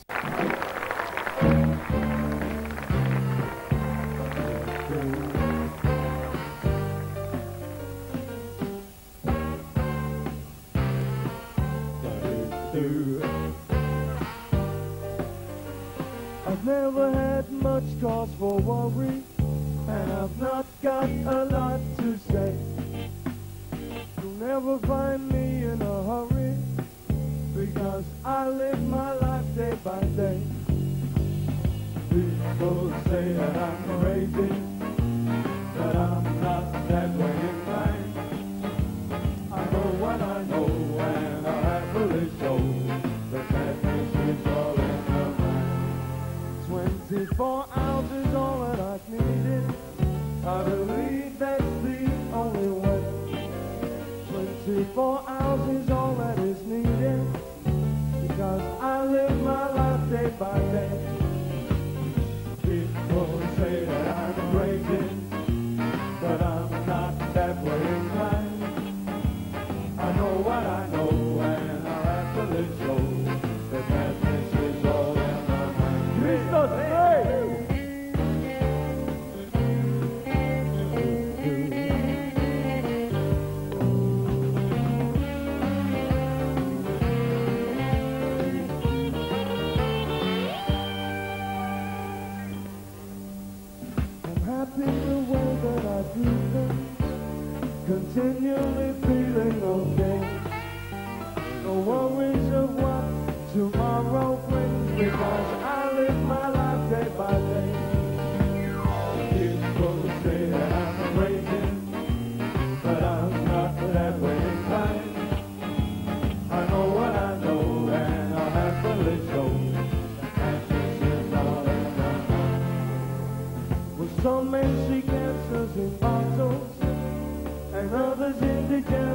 I've never had much cause for worry, and I've not got a lot to say. You'll never find me in a hurry, because I live my life day by day. People say that I'm crazy, but I'm not that way inclined. I know what I know, and I'll happily show that madness is all in my mind. 24 hours is all that I've needed. I believe that's the only way. 24 hours is all that is needed, because I live my life day by day. People say that I'm crazy, but I'm not that way inclined. I know what I know, and I'll happily show that madness is all in my mind. Christos, hey! Happy the way that I do things, continually feeling okay. No worries of what tomorrow brings, because I live my life day by day. People say that I'm crazy, but I'm not that way inclined. I know what I know, and I'll happily show that this is all in my mind. Well, some men seek answers in bottles, and others in degeneracy.